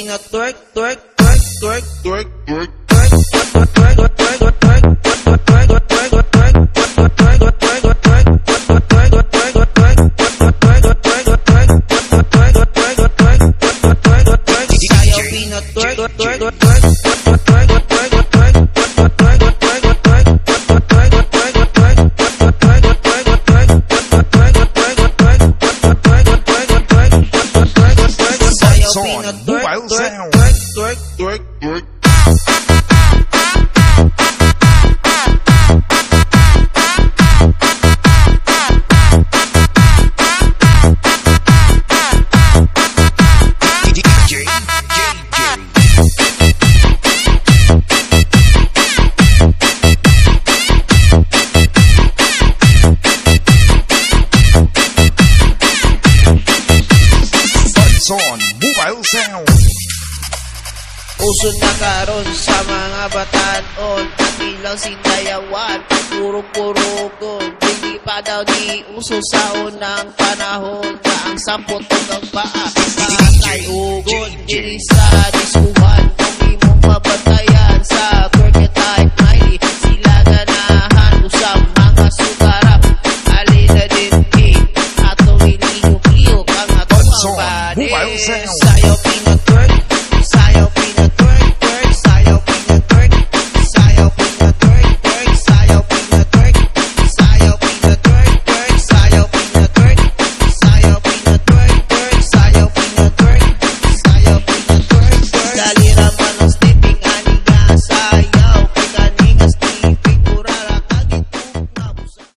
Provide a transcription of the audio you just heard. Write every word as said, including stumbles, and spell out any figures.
pina twerk, twerk, twerk, twerk, twerk, twerk, twerk, twerk, twerk, twerk, Mobile Sound. twerk, twerk, twerk. On Mobile Sound. Uso na karon sa mga batanon, kanilang sinayawan, puro-puro-gon. Hindi pa daw di uso sa unang panahon, na ang sampot hanggang paa, kakay ugon, dili sa diskuhan.